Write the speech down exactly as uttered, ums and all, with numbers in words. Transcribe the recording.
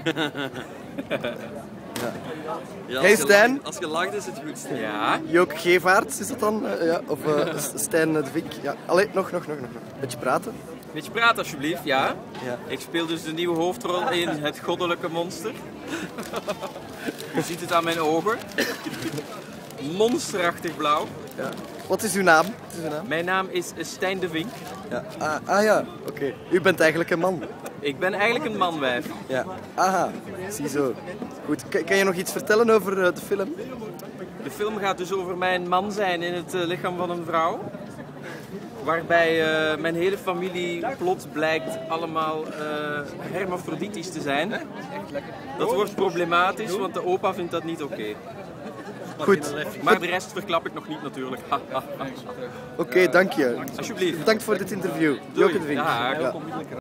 Ja. Ja, Hey als je Stijn. lacht- Als je lacht is het goed. Ja? Jook Gevaerts is dat dan? Uh, ja. Of uh, Stijn de Vink? Ja. Allee, nog, nog, nog, nog. Beetje praten. Beetje praten alsjeblieft, ja. Ja. Ik speel dus de nieuwe hoofdrol in Het Goddelijke Monster. Je ziet het aan mijn ogen. Monsterachtig blauw. Ja. Wat is uw naam? Wat is uw naam? Mijn naam is Stijn de Vink. Ja. Ah, ah ja, oké. Okay. U bent eigenlijk een man. Ik ben eigenlijk een manwijf. Ja. Aha, ziezo. Goed, kan, kan je nog iets vertellen over uh, de film? De film gaat dus over mijn man zijn in het uh, lichaam van een vrouw. Waarbij uh, mijn hele familie plots blijkt allemaal uh, hermafroditisch te zijn. Dat wordt problematisch, want de opa vindt dat niet oké. Okay. Goed. Maar de rest verklap ik nog niet natuurlijk. Oké, okay, dank je. Alsjeblieft. Bedankt voor dit interview. Doei. Joke de Vink. Ja, ja.